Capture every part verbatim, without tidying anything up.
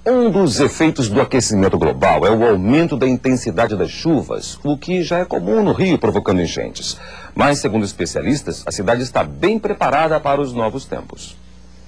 Um dos efeitos do aquecimento global é o aumento da intensidade das chuvas, o que já é comum no Rio, provocando enchentes. Mas, segundo especialistas, a cidade está bem preparada para os novos tempos.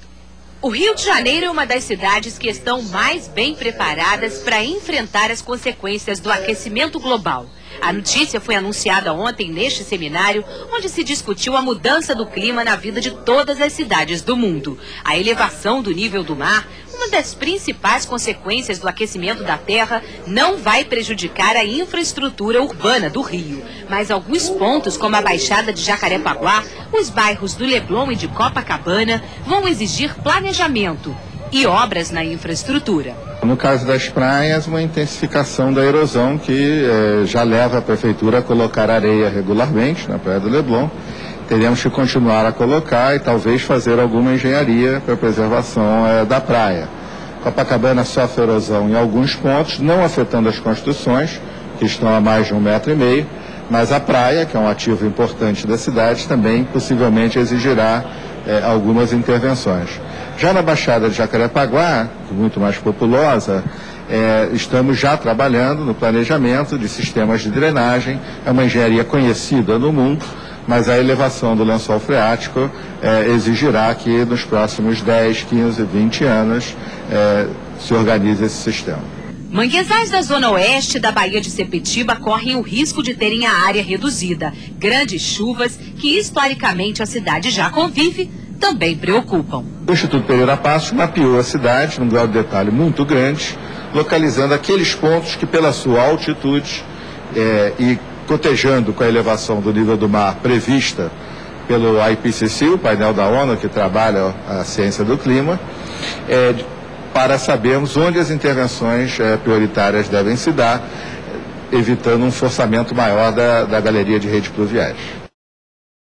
O Rio de Janeiro é uma das cidades que estão mais bem preparadas para enfrentar as consequências do aquecimento global. A notícia foi anunciada ontem neste seminário, onde se discutiu a mudança do clima na vida de todas as cidades do mundo. A elevação do nível do mar, uma das principais consequências do aquecimento da Terra, não vai prejudicar a infraestrutura urbana do Rio. Mas alguns pontos, como a Baixada de Jacarepaguá, os bairros do Leblon e de Copacabana, vão exigir planejamento e obras na infraestrutura. No caso das praias, uma intensificação da erosão que eh, já leva a prefeitura a colocar areia regularmente na Praia do Leblon. Teremos que continuar a colocar e talvez fazer alguma engenharia para a preservação eh, da praia. Copacabana sofre erosão em alguns pontos, não afetando as construções, que estão a mais de um metro e meio, mas a praia, que é um ativo importante da cidade, também possivelmente exigirá eh, algumas intervenções. Já na Baixada de Jacarepaguá, muito mais populosa, é, estamos já trabalhando no planejamento de sistemas de drenagem. É uma engenharia conhecida no mundo, mas a elevação do lençol freático é, exigirá que nos próximos dez, quinze, vinte anos é, se organize esse sistema. Manguezais da zona oeste da Baía de Sepetiba correm o risco de terem a área reduzida. Grandes chuvas, que historicamente a cidade já convive, também preocupam. O Instituto Pereira Passos mapeou a cidade num grau de detalhe muito grande, localizando aqueles pontos que, pela sua altitude é, e cotejando com a elevação do nível do mar prevista pelo I P C C, o painel da ONU que trabalha a ciência do clima, é, para sabermos onde as intervenções é, prioritárias devem se dar, evitando um forçamento maior da, da galeria de redes pluviais.